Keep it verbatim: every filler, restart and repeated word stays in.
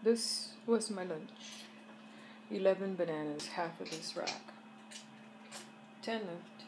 This was my lunch. Eleven bananas, half of this rack. Ten left.